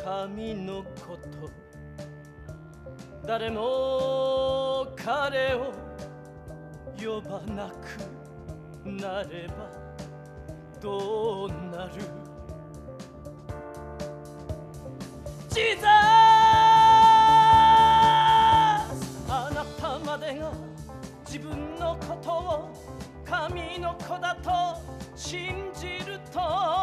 神のこと、誰も彼を呼ばなくなればどうなる。ジーザース、あなたまでが自分のことを神の子だと信じると